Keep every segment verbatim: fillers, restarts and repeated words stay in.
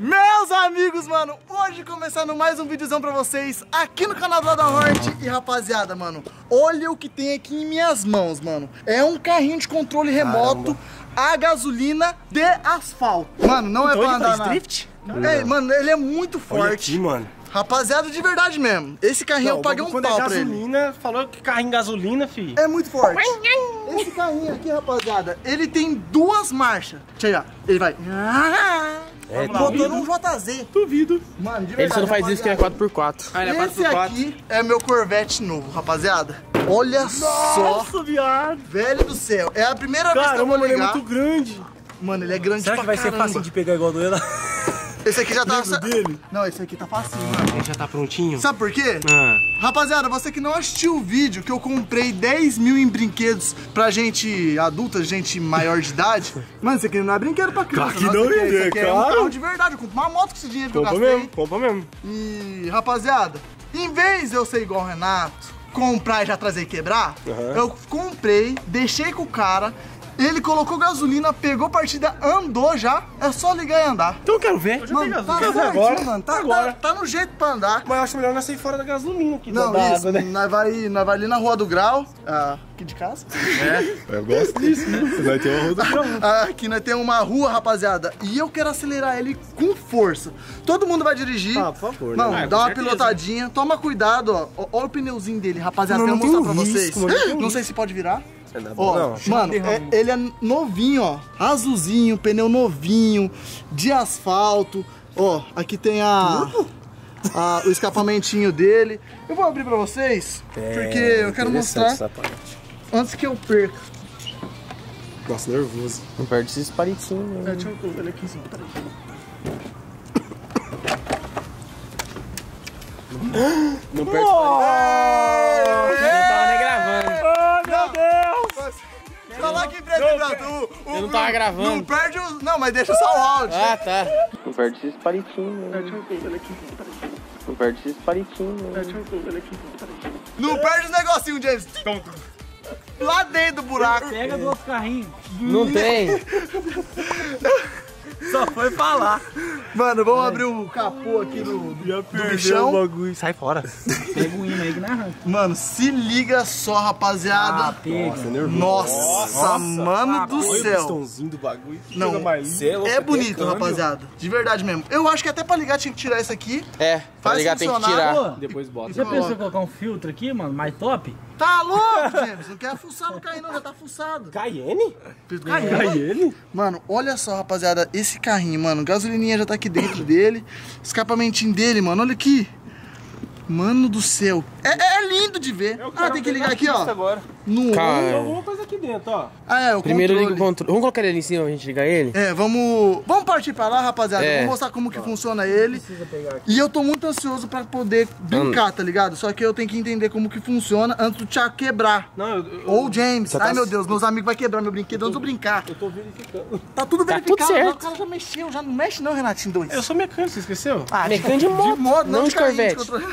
Meus amigos, mano, hoje começando mais um videozão pra vocês aqui no canal do Adam Hornet. E rapaziada, mano, olha o que tem aqui em minhas mãos, mano. É um carrinho de controle remoto. Caramba. A gasolina de asfalto. Mano, não então é pra andar na... drift? É, mano, ele é muito forte. Olha aqui, mano. Rapaziada, de verdade mesmo. Esse carrinho não, eu paguei um pau é pra ele. Gasolina, falou que carrinho gasolina, filho. É muito forte. Esse carrinho aqui, rapaziada, ele tem duas marchas. Deixa eu ver. Ele vai... É, botando um J Z. Duvido. Mano, de verdade, ele só não faz isso que é quatro por quatro. Ah, ele é quatro por quatro. Esse aqui é meu Corvette novo, rapaziada. Olha Nossa, só. Nossa, viado. Velho do céu. É a primeira Caramba, vez que eu vou ligar. Ele é muito grande. Mano, ele é grande Será pra que vai caramba. ser fácil de pegar igual do ele? Esse aqui já tá... dele? Não, esse aqui tá facinho, mano. Ele já tá prontinho? Sabe por quê? Ah. Rapaziada, você que não assistiu o vídeo que eu comprei dez mil em brinquedos pra gente adulta, gente maior de idade. Mano, isso aqui não é brinquedo pra criança. Claro que não, isso aqui, isso aqui é um claro. carro de verdade. Eu compro uma moto com esse dinheiro que compra eu gastei. Mesmo, compra mesmo. E, rapaziada, em vez de eu ser igual o Renato, comprar e já trazer e quebrar, uhum. eu comprei, deixei com o cara... Ele colocou gasolina, pegou partida, andou já. É só ligar e andar. Então eu quero ver. Eu mano, tá certinho, agora, mano. Tá, agora. Tá, tá no jeito pra andar. Mas eu acho melhor nós sair fora da gasolina aqui. Não, da isso. Água, né? Nós vai, nós vai ali na Rua do Grau. Ah, aqui de casa. É, eu gosto disso, né? Vai ter uma Rua do Grau. Ah, aqui nós temos uma rua, rapaziada. E eu quero acelerar ele com força. Todo mundo vai dirigir. Ah, por favor. Não, né? dá ah, uma certeza. pilotadinha. Toma cuidado, ó. Olha o pneuzinho dele, rapaziada. Não, quero não mostrar pra risco, vocês. não, não sei se pode virar. Ó, não, mano, é, ele é novinho, ó. Azulzinho, pneu novinho, de asfalto. Ó, aqui tem a, a o escapamentinho dele. Eu vou abrir pra vocês, é, porque eu quero mostrar antes que eu perca. Nossa, nervoso. Não perde esses palitinhos. É, deixa eu colocar ele aqui em cima, peraí. Não perde os palitinhos. Eu não tava nem gravando. Meu Deus! Falar que breve, Brado. Eu não tava gravando. Não perde os... Não, mas deixa só o áudio. Ah, tá. Não perde esses palitinhos. Deixa eu colocar ele aqui em cima, peraí. Não perde esses palitinhos. Deixa eu colocar ele aqui em cima, peraí. Não perde os negocinhos, James. Lá dentro do buraco. Pega do outro carrinho. Não tem. Só foi falar. Mano, vamos é. abrir o capô aqui do, do, do bichão. O bagulho. Sai fora. Pega o hino aí que não arranca. Mano, se liga só, rapaziada. Ah, pega. Nossa, Nossa, mano ah, do foi céu. O pistãozinho do bagulho. Não, é bonito, rapaziada. De verdade mesmo. Eu acho que até pra ligar tinha que tirar isso aqui. É, pra ligar tem que tirar. Pô, depois bota. Já pensou em colocar um filtro aqui, mano, mais top? Tá louco, James? Não quer fuçar no carrinho não, já tá fuçado. Cayenne? Cayenne? Cayenne? Mano, olha só, rapaziada, esse carrinho, mano, gasolininha já tá aqui dentro dele, escapamentinho dele, mano, olha aqui. Mano do céu, é, é lindo de ver. Ah, tem que ligar aqui, ó. Agora. No Tem alguma coisa aqui dentro, ó. Ah, é, o Primeiro controle. liga o controle. Vamos colocar ele ali em cima pra gente ligar ele? É, vamos... Vamos partir pra lá, rapaziada. É. Vamos mostrar como que funciona ele. E eu tô muito ansioso pra poder brincar, tá ligado? Só que eu tenho que entender como que funciona antes do Thiago quebrar. Não, eu, eu, Ou o James. tá Ai, meu Deus, meus amigos vão quebrar meu brinquedo antes de eu brincar. Eu tô verificando. Tá tudo Tá verificado. tudo certo. O cara já mexeu, já não mexe não, Renatinho dois. Eu sou mecânico, você esqueceu? Ah, Mecânico de moto, de moto, não de carrinho, Corvette. controle.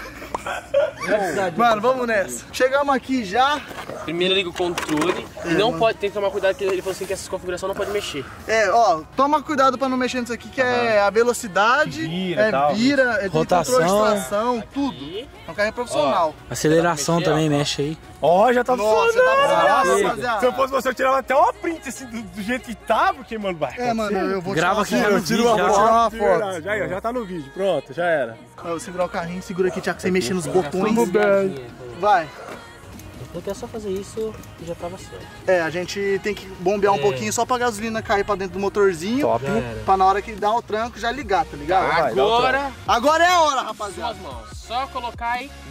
Mano, vamos nessa. Chegamos aqui já. Primeiro liga o controle. É, e não mano. pode, tem que tomar cuidado que ele falou assim que essas configurações não pode mexer. É, ó, toma cuidado pra não mexer nisso aqui, que é a velocidade, Vira, é tal. vira, é tem Rotação. controle de tração, tudo. É um carro profissional. Aceleração mexer, também ó. mexe aí. Ó, já tá Nossa, já tá funcionando. funcionando, Se rapaziada. eu fosse você, eu tirava até uma print assim, do, do jeito que tá, porque, mano, vai. É, mano, eu vou Grava tirar aqui, uma eu foto. tiro uma Vou foto. tirar uma De foto. verdade, Já, já tá no vídeo, pronto, já era. Eu vou segurar o carrinho, segura aqui, Thiago, sem mexer nos botões. Tudo bem. Vai. Eu quero só fazer isso e já tava certo. É, a gente tem que bombear um É. pouquinho só pra gasolina cair pra dentro do motorzinho. Top. Já era. Pra na hora que dá o tranco já ligar, tá ligado? Vai, dá o Agora, Agora é a hora, rapaziada. suas mãos. Só colocar e...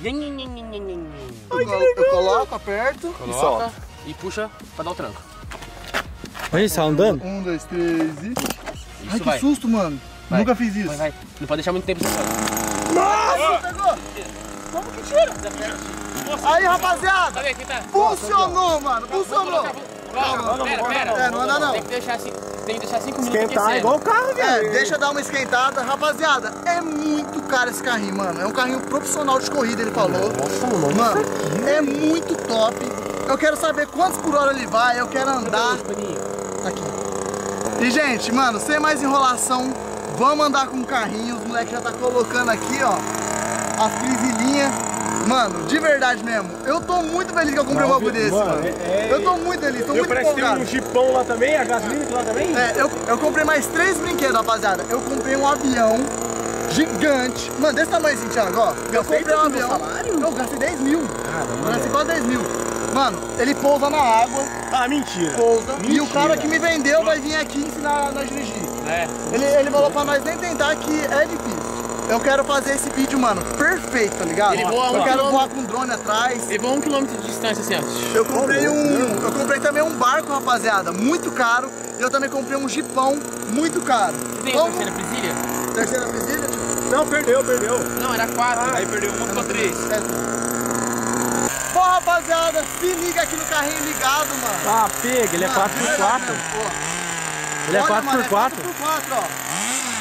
Eu, colo- eu coloco, aperto. Coloca solta. e puxa pra dar o tranco. Olha isso, tá andando? Um, dois, três e... Isso Ai, que vai. susto, mano. Vai. Nunca fiz isso. Vai, vai. Não pode deixar muito tempo sem fazer. Nossa, pegou. Como que tira? Aí, rapaziada. Cadê? Quem tá? Funcionou, mano. Funcionou. Calma, pera, pera. É, não anda não. Tem que deixar cinco, tem que deixar cinco minutos Esquentar aquecendo. igual o carro, É, velho. deixa eu dar uma esquentada. Rapaziada, é muito caro esse carrinho, mano. É um carrinho profissional de corrida, ele falou. Nossa, mano. Mano, é muito top. Eu quero saber quantos por hora ele vai, eu quero andar. Aqui. E, gente, mano, sem mais enrolação, vamos andar com o carrinho. Os moleques já tá colocando aqui, ó, as presilhinhas. Mano, de verdade mesmo, eu tô muito feliz que eu comprei um bagulho desse, mano. mano. É, é... Eu tô muito feliz, tô eu muito parece empolgado. Tem um jipão lá também, a gasolina lá também? É, eu, eu comprei mais três brinquedos, rapaziada. Eu comprei um avião gigante. Mano, desse tamanhozinho, Thiago, ó. Eu comprei um avião. Salário? Eu gastei dez mil. Caramba. Eu gastei quase dez mil. Mano, ele pousa na água. Ah, mentira. Pousa. Mentira. E o cara que me vendeu vai vir aqui ensinar a dirigir. É. Ele, ele falou pra nós nem tentar que é difícil. Eu quero fazer esse vídeo, mano, perfeito, tá ligado? Ele voa eu um quero quilômetro. voar com drone atrás. Ele voa um quilômetro de distância assim, ó. Eu comprei um. Eu comprei também um barco, rapaziada, muito caro. E eu também comprei um jipão muito caro. Você tem Vamos... a terceira presilha? Terceira presilha, tipo? Não, perdeu, perdeu. Não, era quatro. Ah, aí perdeu uma, ficou três. É. Bom, rapaziada, se liga aqui no carrinho ligado, mano. Ah, pega, ele é Mano, quatro por de verdade quatro. mesmo, pô. Ele é Olha, quatro mano, por quatro. É quatro por quatro, ó.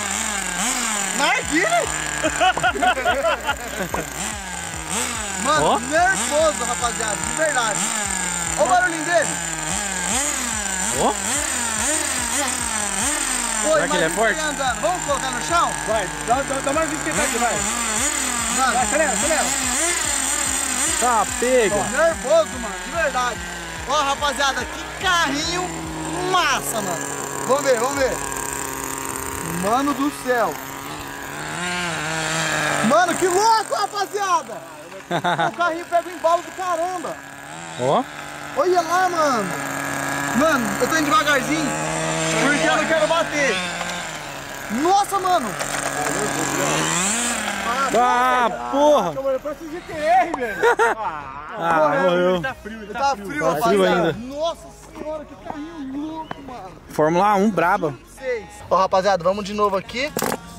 Narguile! Mano, Ó. nervoso, rapaziada, de verdade. Olha o barulhinho dele. Ó, Pô, Será que ele é imagina forte? andando. Vamos colocar no chão? Vai, dá, dá, dá mais um esquentado aqui, vai. Mano, Vai, acelera, acelera. tá, pega. nervoso, mano, de verdade. Ó, rapaziada, que carrinho massa, mano. Vamos ver, vamos ver. Mano do céu. Mano, que louco, rapaziada. O carrinho pega o embalo do caramba. Ó, Olha lá, mano. Mano, eu tô indo devagarzinho porque eu não quero bater. Nossa, mano. ah, porra. Eu preciso de T R, velho. Ah, morreu. Ele tá frio, ele Tá tá frio, frio. Tá frio rapaziada. ainda. Nossa senhora, que carrinho louco, mano. Fórmula um, braba. Seis. Ó, rapaziada, vamos de novo aqui.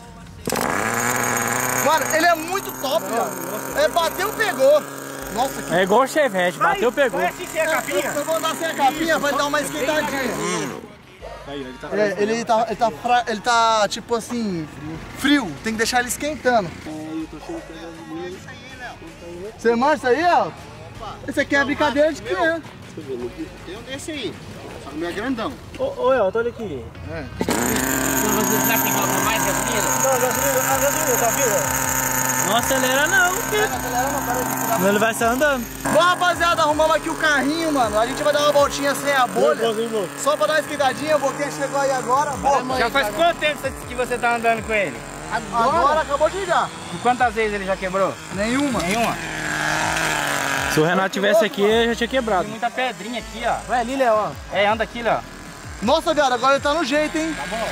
Mano, ele é muito top, velho. É, bateu, pegou. Nossa, que... É igual o Chevette, bateu, pegou. Vai assim sem a capinha. Eu vou andar sem a capinha, vai dar uma esquentadinha. Aí, ele tá... É, ele tá, ele tá, fra... ele tá, tipo assim, frio. Tem que deixar ele esquentando. Você manja isso aí, ó? Esse aqui é brincadeira de criança. Tem um desse aí, só que o meu é grandão. Ô, ô, Elton, olha aqui. Será que coloca mais gasolina? Não, a gasolina, a gasolina, tá vindo? Não acelera não, filho. Ele vai sair andando. Bom, rapaziada, arrumamos aqui o carrinho, mano. A gente vai dar uma voltinha sem a bolha. Igualzinho, Só pra dar uma esquentadinha. O Boquinha chegou aí agora. Boa. Já faz quanto tempo que você tá andando com ele? Agora acabou de ligar. E quantas vezes ele já quebrou? Nenhuma. Nenhuma. Se o Renato tivesse aqui, ele já tinha quebrado. Tem muita pedrinha aqui, ó. Ué, ali, Léo, ó. É, anda aqui, ó. Nossa, viado, agora ele tá no jeito, hein? Tá bom.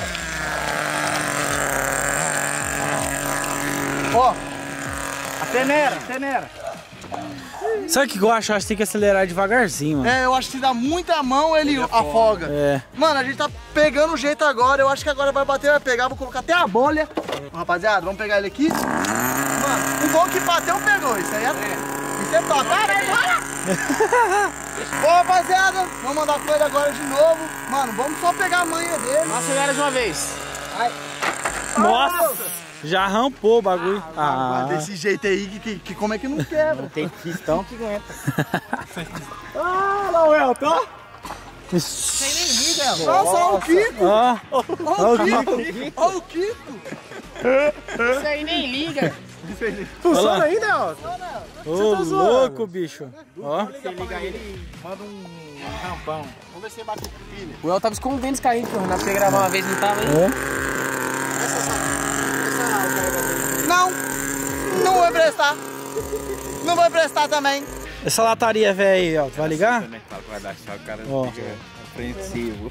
Ó. Acelera, acelera. Sabe o que eu acho? Eu acho que tem que acelerar devagarzinho, mano. É, eu acho que se dá muita mão, ele, afoga. É. Mano, a gente tá pegando o jeito agora. Eu acho que agora vai bater, vai pegar. Vou colocar até a bolha. Rapaziada, vamos pegar ele aqui. Mano, o bom que bateu, pegou. Isso aí é, isso é top. Para, bora! Ô, rapaziada, vamos andar com ele agora de novo. Mano, vamos só pegar a manha dele. Acelera de uma vez. Ai. Nossa! Já rampou o bagulho. Ah, Ah, desse jeito aí, que, que, que como é que não quebra? Tem pistão que aguenta. Ah, lá o Elton. Você nem liga, mano. Nossa, olha o Kiko. ó. Olha o Kiko. Olha o Kiko. Isso aí nem liga. Funciona ainda, ó. Ô, louco, bicho. Ó. Você liga ele e manda um rampão. Vamos ver se ele bate pilha. O El tava escondendo esse carrinho que o Renato foi gravar uma vez, não tava aí? Essa, essa, essa, o carregador. Não, não vai prestar. Não vai prestar também. Essa lataria velha aí, ó. Tu vai ligar? Vai dar choque, o cara Ó. fica apreensivo.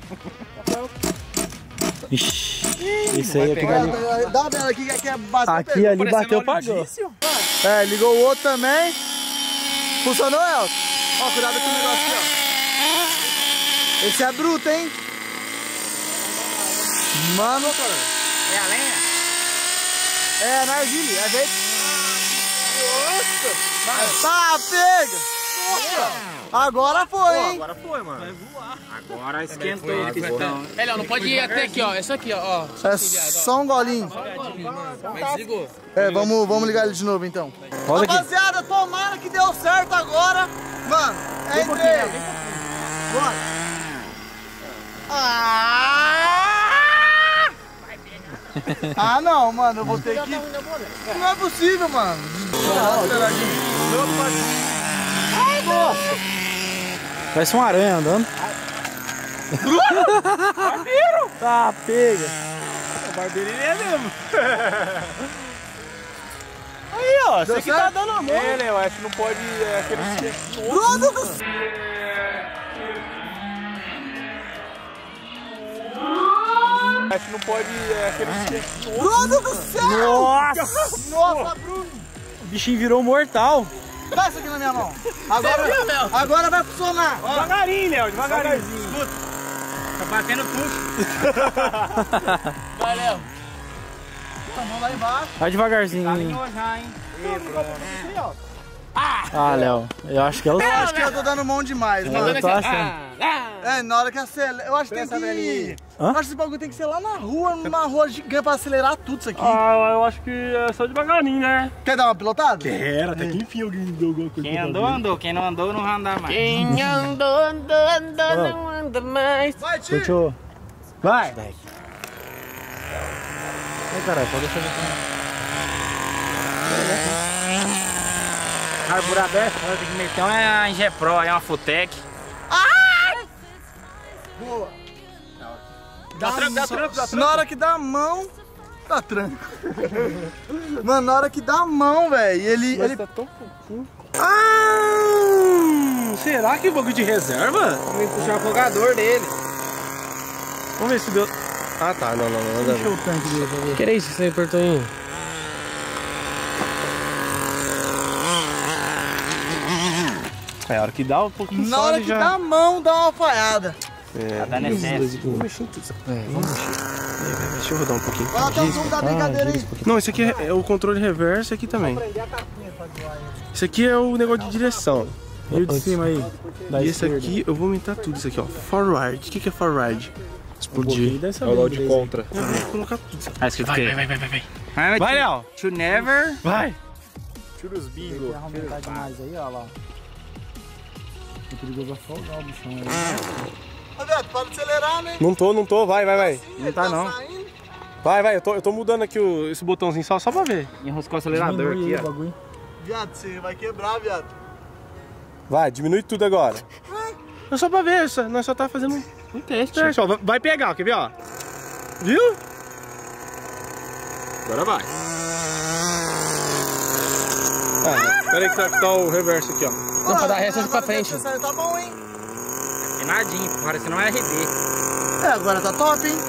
Ixi. Isso aí é pegar ali. Olha, dá uma vela aqui que é bateu. Aqui ali bateu, pagou. É, ligou o outro também. Funcionou, Elton? Ó, cuidado com o negócio aqui, ó. Esse é bruto, hein? Mano, É a lenha? é narguile, é jeito. Nossa! Tá, pega! Agora foi, hein? Agora foi, mano. Agora esquentou ele, pistão. É, Léo, não pode ir até aqui, ó. É só aqui, ó. ó. É só um golinho. Mas desligou. É, vamos, vamos ligar ele de novo então. Roda aqui. Rapaziada, tomara que deu certo agora. Mano, é entre eles. Bora. Ah! Ah, não, mano, eu vou ter que... Não é possível, mano. Nossa. Parece uma aranha andando. Barbeiro! Tá, pega. O barbeiro ele é mesmo. Aí, ó, você que tá dando a mão. É, né? Eu acho que não pode... É, aquele... Bruno do céu! Acho que não pode... É, aquele... Bruno do céu! Nossa! Nossa, Bruno! O bichinho virou mortal. Dá isso aqui na minha mão. Agora, agora vai funcionar. Devagarinho, Léo, devagarinho. Tá batendo tudo. Vai, Léo. Vamos lá embaixo. Vai devagarzinho. Caminhou já, hein? Ah, Léo, eu acho que ela... Eu acho que eu tô dando mão demais, mano. Eu tô achando. É, na hora que acelera. Eu acho que tem que... Hã? Eu acho que esse bagulho tem que ser lá na rua, numa rua gigante pra acelerar tudo isso aqui. Ah, eu acho que é só devagarinho, né? Quer dar uma pilotada? Quero, até que enfim alguém deu alguma coisa. Quem andou, andou. Quem não andou, não vai andar mais. Quem andou, andou, andou, não anda mais. Vai, tio! Fechou. Vai! Ai, caralho, pode deixar aqui. Carburador é foda, tem que meter uma Ingepro, é uma Futec. Boa! Dá tranco, dá tranco, dá tranco. Na hora que dá a mão, dá tranco. Mano, na hora que dá a mão, velho, ele... ele... Tá tão pouquinho. Ah! Será que é bagulho de reserva? Vamos puxar o afogador dele. Vamos ver se deu... Ah, tá, não, não, não. Deixa o tanque dele pra ver. Que era isso que você apertou aí? É, a hora que dá um pouquinho Na só hora ele que já... dá a mão, dá uma falhada. É, Tá dando excesso. vamos mexer em tudo. É, vamos mexer. Deixa eu rodar um pouquinho. Olha até o som da brincadeira aí. Não, esse aqui é, é o controle reverso aqui também. Esse aqui é o negócio de direção. E o de cima aí? Da E esse esquerda. aqui, eu vou aumentar tudo isso aqui, ó. Forward. O que, que é forward? Explodir. É o lado de contra. Eu vou colocar tudo isso aqui. Ah, escrito Vai, vai, vai, vai, vai, vai. vai. Vai, Léo. To never. Vai. Tira os bingos. Quer aumentar demais aí, ó lá. É perigoso afogar o bichão aí. Roberto, pode acelerar, né? Não tô, não tô. Vai, vai, vai. Não tá, não. Saindo. Vai, vai. Eu tô, eu tô mudando aqui o, esse botãozinho só, só pra ver. Enroscou o acelerador Diminui aqui, aí o ó. bagulho. Viado, você vai quebrar, viado. Vai, diminui tudo agora. É só pra ver, só, nós só tá fazendo um, um teste. É, ó, vai- vai pegar, quer ver, ó. Viu? Agora vai. Ah, peraí que tá, tá o reverso aqui, ó. Não, pra dar ré, você fica pra frente. Essa tá bom, hein? É nadinho, parecendo um R D. É, agora tá top, hein?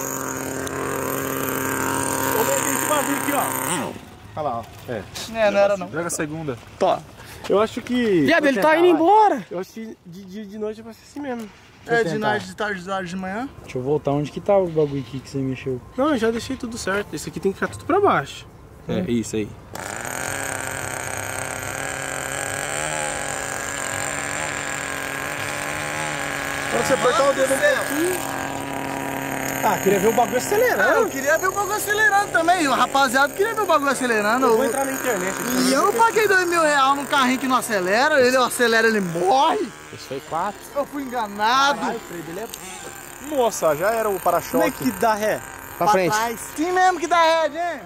Vamos ver esse bagulho aqui, ó. Olha lá, ó. É. É, não era não. Joga a segunda. Tá. Eu acho que... Viado, ele tá indo embora. Eu acho que de dia e de noite vai ser assim mesmo. É, de tentar. tarde, de tarde, de tarde, de manhã. Deixa eu voltar. Onde que tá o bagulho aqui que você mexeu? Não, eu já deixei tudo certo. Esse aqui tem que ficar tudo pra baixo. É, isso aí. Quando você apertar o dedo um pouquinho... Ah, queria ver o bagulho Ah, acelerando. eu queria ver o bagulho acelerando também. O rapaziada queria ver o bagulho acelerando. Eu vou Eu- entrar na internet. E eu não paguei dois mil reais num carrinho que não acelera. Ele acelera, ele morre. Esse foi quatro. Eu fui enganado. Nossa, já era o para-choque. Como é que dá ré? Pra frente. Trás. Sim mesmo que dá head, hein?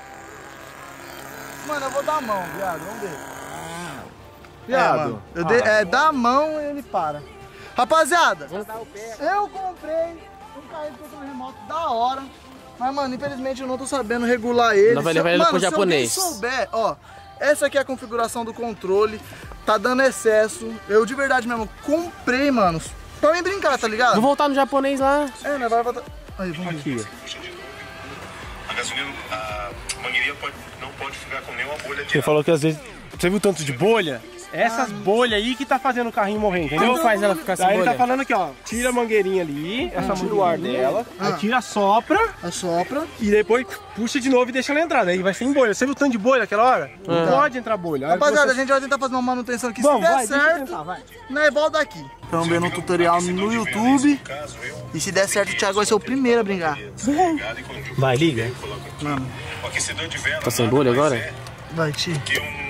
Mano, eu vou dar a mão, viado. Vamos ver. Viado. mano, eu dei- é, dá a mão e ele para. Rapaziada, eu comprei um carrinho de controle remoto da hora. Mas, mano, infelizmente eu não tô sabendo regular ele. Não vai Se eu- levar ele mano, pro se japonês. alguém souber, ó, essa aqui é a configuração do controle. Tá dando excesso. Eu de verdade mesmo comprei, mano, pra mim brincar, tá ligado? Vou voltar no japonês lá. É, né? Vai voltar. Aí, vamos ver. A gasolina, a mangueirinha pode, não pode ficar com nenhuma bolha de Você falou que às vezes... Você viu tanto de bolha? Essas bolhas aí que tá fazendo o carrinho morrer, entendeu? Como faz ela ficar sem Daí ele tá bolha? falando aqui, ó. Tira a mangueirinha ali, essa tira o ar dela, aí tira, sopra Assopra. e depois puxa de novo e deixa ela entrar. Daí vai sem bolha. Você viu o tanto de bolha naquela hora? Não pode entrar bolha. Aí Rapaziada, você- a gente vai tentar fazer uma manutenção aqui. Vamos, se der vai, deixa eu certo, tentar, vai. né, volta aqui. Estamos vendo um tutorial no YouTube. E se der certo, o Thiago vai ser o primeiro a brincar. Vai, liga. o aquecedor de vela. Tá sem bolha agora? Vai, tio. Que um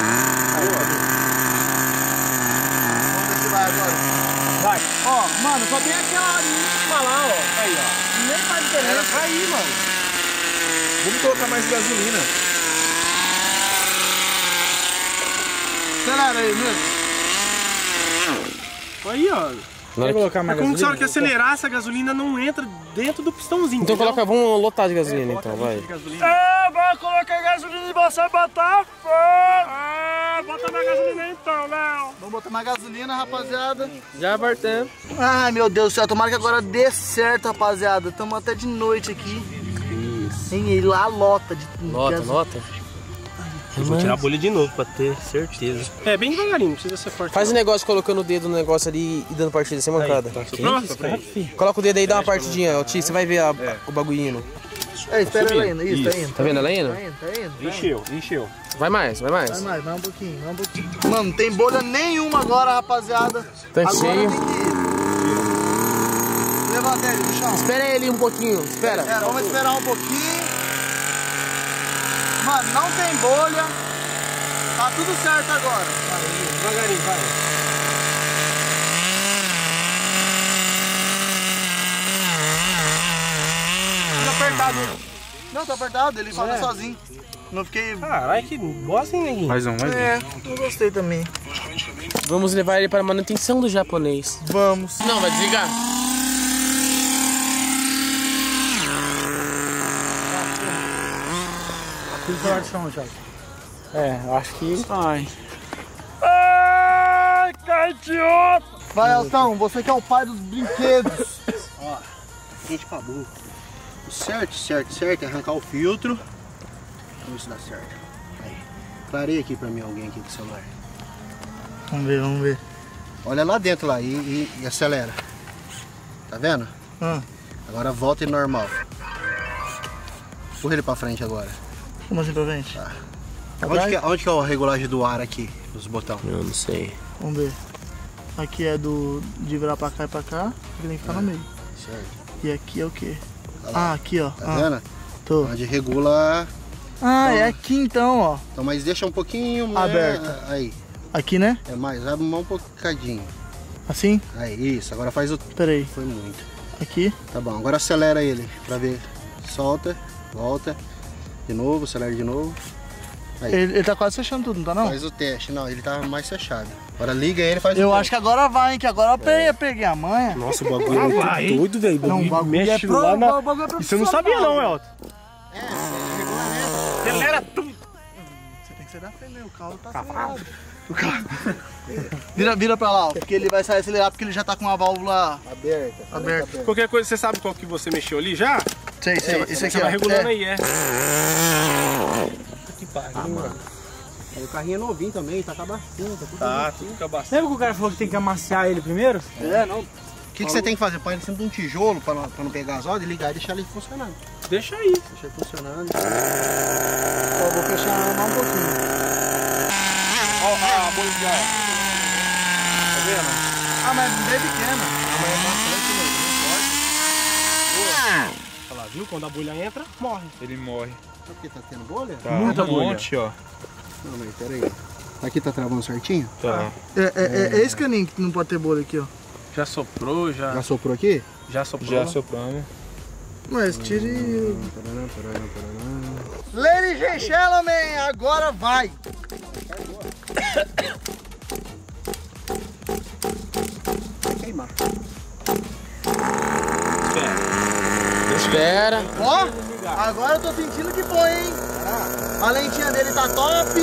Vamos ver se vai agora. Vai. Ó, mano, só tem aquela mínima lá, ó. Aí, ó. Nem faz Era diferença. cair, mano. Vamos colocar mais gasolina. Acelera aí, mesmo. Aí, ó. Vai colocar mais É como se a hora gasolina? que acelerar, essa gasolina não entra dentro do pistãozinho. Então entendeu? coloca, vamos lotar de gasolina É, então, coloca vai. de gasolina. É, vai colocar gasolina e você botar fogo. Ah, bota mais gasolina aí então, Léo. Vamos botar mais gasolina, rapaziada. Já abartamos. Ai, meu Deus do céu, tomara que agora dê certo, rapaziada. Estamos até de noite aqui. Isso. E lá lota de Lota, gaso- lota. Eu vou tirar a bolha de novo pra ter certeza. É, bem devagarinho, não precisa ser forte. Faz o negócio colocando o dedo no negócio ali e dando partida sem mancada. Tá pronto? Coloca o dedo aí e dá uma partidinha, ó, Ti, você vai ver a, o bagulho indo. É, espera ela indo. Isso, tá indo. Tá vendo ela indo? Tá indo, tá indo. Tá indo. Encheu, encheu. Vai mais, vai mais. Vai mais, vai um pouquinho, vai um pouquinho. Mano, não tem bolha nenhuma agora, rapaziada. Tanque Agora cheio. tem que ir. Levanta ele no chão. Espera ele um pouquinho, espera. Espera, vamos esperar um pouquinho. Mano, não tem bolha. Tá tudo certo agora. Devagarinho, vai. Fica apertado. Não, tá apertado, ele fala sozinho. Não fiquei... Caralho, que bosta, hein, neguinho? Mais um, mais um. É, não gostei também. Vamos levar ele para a manutenção do japonês. Vamos. Não, vai desligar. Tudo pra lá de chão, Thiago. É, eu acho que... Ai. Ai, que idiota! Vai, Elton, você que é o pai dos brinquedos. Ó, quente pra burro. O certo, certo, certo é arrancar o filtro. Vamos ver se dá certo. Aí. Clarei aqui pra mim alguém aqui com o celular. Vamos ver, vamos ver. Olha lá dentro lá e, e, e acelera. Tá vendo? Ah, Agora volta em normal. Empurra ele pra frente agora. como assim pra frente? Tá. Atrás? Onde que, é, onde que é a regulagem do ar aqui? Os botões. Eu não sei. Vamos ver. Aqui é do de virar pra cá e pra cá. Aqui tem que ficar no meio. Certo. E aqui é o quê? Olha lá. Ah, aqui ó. Tá Ah, vendo? tô. Onde regula. Ah, é aqui então, ó. Então, mas deixa um pouquinho né? Aberta. Aí. Aqui, né? É mais, abre um bocadinho. Assim? Aí, isso. Agora faz o. Pera aí. Foi muito. Aqui. Tá bom, agora acelera ele pra ver. Solta, volta. De novo, acelera de novo. Aí. Ele, ele tá quase fechando tudo, não tá não? Faz o teste. Não, ele tá mais fechado. Agora liga ele e faz o Eu teste. acho que agora vai, hein? Que agora eu peguei, peguei a manha. Nossa, o bagulho é muito vai, hein? doido, velho. O Não, o bagulho bagulho mexe é pro- lá na... o bagulho é Isso eu não sabia não, Elton. É, você regula nessa. Acelera tudo. Você tem que ser da frente, né? O carro tá acelerado. O carro... vira, vira pra lá, ó. Porque ele vai sair acelerar porque ele já tá com a válvula Aberta. aberta. Qualquer coisa, você sabe qual que você mexeu ali já? Sei, sei. Esse aqui, Você vai ó. regulando É. aí, é. Que pariu. O carrinho é novinho também, tá cabacinho, tá tudo. Tá, tudo fica bastante. Lembra que o cara falou que tem que amaciar ele primeiro? É, não. O que, que você tem que fazer? Põe ele sempre um tijolo pra não, pra não pegar as rodas e ligar e deixar ele funcionando. Deixa aí. Deixa ele funcionando. Ó, vou fechar mais um pouquinho. Ó, ó, a bolha de ar. Tá vendo? Ah, mas bem pequena. Mas é bastante mesmo, não pode. Olha lá, viu? Quando a bolha entra, morre. Ele morre. Sabe por que tá tendo bolha? Tá, Muita um bolha. monte, ó. Não, mas peraí. Aqui tá travando certinho? Tá. É, é, é, é esse caninho que não pode ter bolha aqui, ó. Já soprou, já, Já soprou aqui? já soprou. Já sopramos. Mas tire... Paraná, paraná, paraná. Ladies and gentlemen, agora vai. Vai queimar. Espera. Ó, agora eu tô sentindo que foi, hein? A lentinha dele tá top.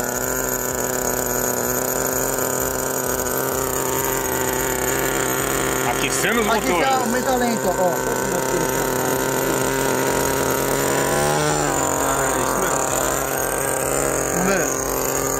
Aquecendo os Aqui tá, aumenta a lenta, ó. Vamos ver.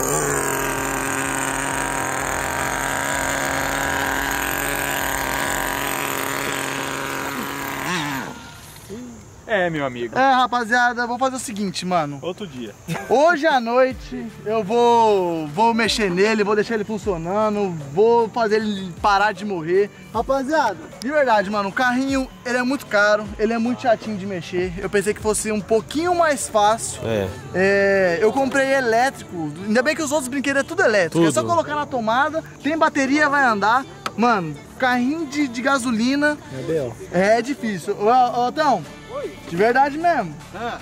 É, meu amigo. É, rapaziada, vou fazer o seguinte, mano. Outro dia. Hoje à noite eu vou, vou mexer nele, vou deixar ele funcionando, vou fazer ele parar de morrer. Rapaziada, de verdade, mano, o carrinho, ele é muito caro, ele é muito chatinho de mexer. Eu pensei que fosse um pouquinho mais fácil. É. É, eu comprei elétrico, ainda bem que os outros brinquedos é tudo elétrico. É só Tudo. colocar na tomada, tem bateria, vai andar. Mano, carrinho de, de gasolina É B O. é difícil. Ô, ô, Otão, de verdade mesmo. Ah,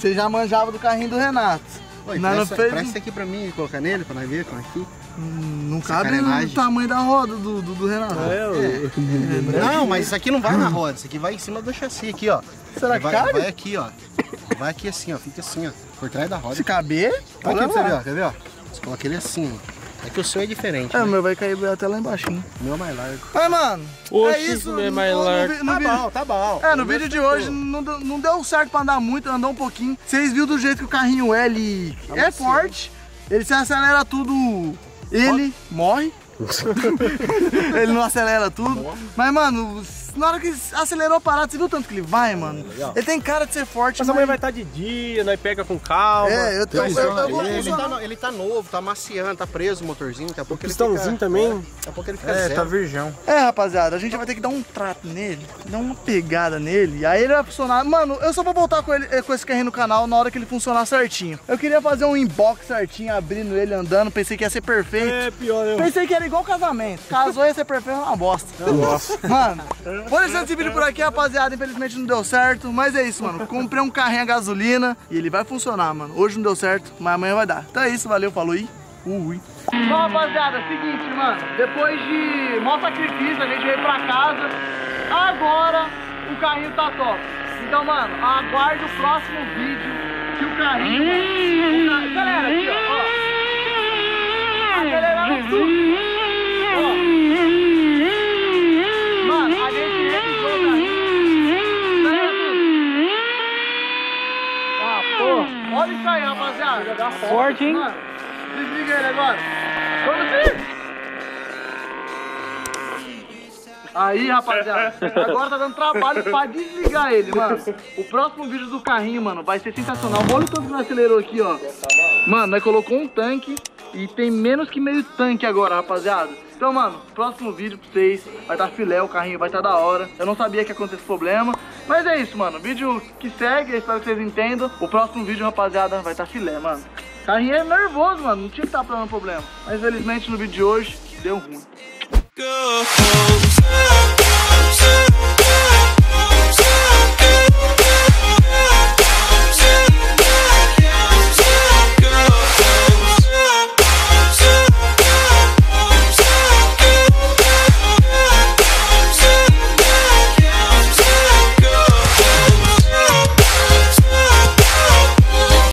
você já manjava do carrinho do Renato. Oi, Nós presta, fez... presta aqui pra mim e colocar nele, pra nós ver como é aqui. Hum, não cabe no tamanho da roda do, do, do Renato. É, é. Não, mas isso aqui não vai na roda, isso aqui vai em cima do chassi aqui, ó. Será que vai, cabe? Vai aqui, ó. Vai aqui assim, ó. Fica assim, ó. Por trás da roda. Se caber, vai aqui pra você ver, ó. Quer ver, ó? Você coloca ele assim, ó. É que o seu é diferente. É, né? o meu vai cair até lá embaixo. O meu é mais largo. Mas, mano, Oxi, é isso. é No, mais no, largo. no, no Tá vídeo... bom, tá bom. É, no vídeo de hoje não deu, não deu certo pra andar muito, andou um pouquinho. Vocês viram do jeito que o carrinho é, ele é forte. Ele se acelera tudo, ele morre. Ele não acelera tudo. Mas, mano, na hora que acelerou a parada, você viu tanto que ele vai, mano? Ele tem cara de ser forte, mas... mas... amanhã vai estar de dia, nós pega com calma. É, eu tô... Ele, eu, eu, eu, ele, tá, ele tá novo, tá maciando, tá preso o motorzinho. Daqui a pouco ele pistãozinho fica, também. É, daqui a pouco ele fica É, zero. tá virgão. É, rapaziada, a gente vai ter que dar um trato nele, dar uma pegada nele, aí ele vai funcionar. Mano, eu só vou voltar com, ele, com esse carrinho no canal na hora que ele funcionar certinho. Eu queria fazer um inbox certinho, abrindo ele, andando, pensei que ia ser perfeito. É, pior, eu... Pensei que era igual casamento. Casou ia ser perfeito, é uma bosta. Nossa. Mano, vou deixar esse vídeo por aqui, rapaziada. Infelizmente não deu certo, mas é isso, mano. Comprei um carrinho a gasolina e ele vai funcionar, mano. Hoje não deu certo, mas amanhã vai dar. Então é isso, valeu, falou e ui. Bom, rapaziada, seguinte, mano. Depois de maior sacrifício, a gente veio pra casa. Agora o carrinho tá top. Então, mano, aguarde o próximo vídeo que o carrinho... O ca... Galera, aqui, ó. ó. Acelerando tudo. Ó. Mano, a gente revisou o carrinho. Ah, porra. Olha isso aí, rapaziada. Dá forte, hein? Mano, desliga ele agora. Vamos sim. Aí, rapaziada, agora tá dando trabalho pra desligar ele, mano. O próximo vídeo do carrinho, mano, vai ser sensacional. Olha o tanto que nós acelerou aqui, ó. Mano, nós colocou um tanque e tem menos que meio tanque agora, rapaziada. Então, mano, próximo vídeo pra vocês vai estar filé, o carrinho vai estar da hora. Eu não sabia que ia acontecer esse problema, mas é isso, mano. Vídeo que segue, eu espero que vocês entendam. O próximo vídeo, rapaziada, vai estar filé, mano. O carrinho é nervoso, mano, não tinha que estar dando problema. Mas, infelizmente, no vídeo de hoje, deu ruim. Go.